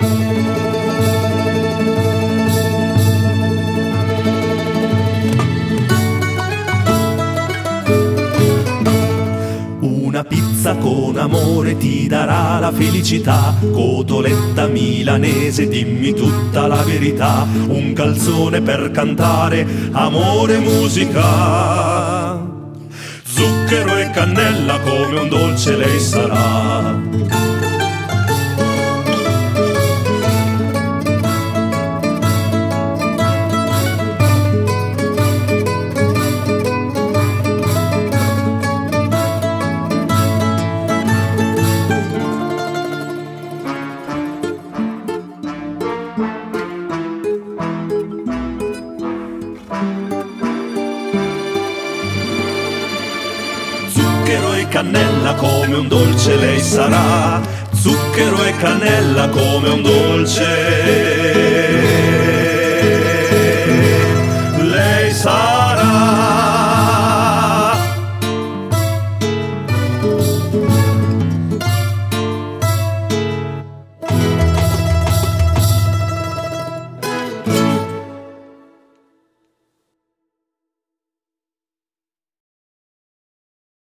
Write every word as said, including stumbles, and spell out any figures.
Una pizza con amore ti darà la felicità, cotoletta milanese, dimmi tutta la verità, un calzone per cantare, amore e musica, zucchero e cannella come un dolce lei sarà. Zucchero e cannella come un dolce lei sarà, zucchero e cannella come un dolce